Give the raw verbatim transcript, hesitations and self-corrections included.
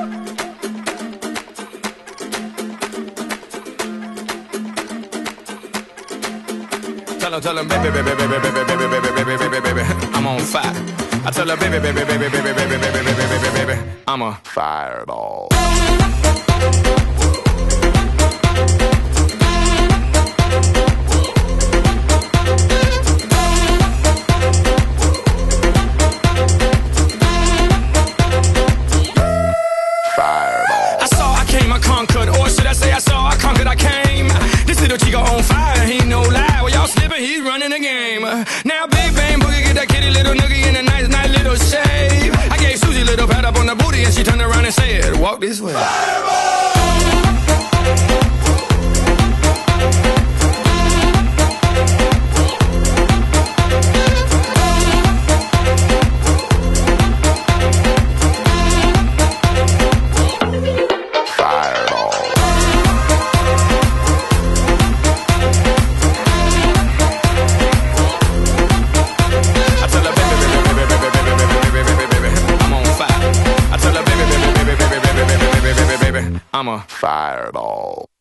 Tell her, tell her, baby, baby, baby, baby, baby, baby, baby, baby, baby, I'm on fire. I tell her, baby, baby, baby, baby, baby, baby, baby, baby, baby, I'm a fireball. I saw, I came, I conquered, or should I say I saw, I conquered, I came. This little chico on fire, he no lie. Well, y'all slipping, he's running the game. Now Big Bang Boogie get that kitty little noogie in a nice, nice little shave. I gave Susie a little pat up on the booty and she turned around and said, walk this way. I'm a fireball.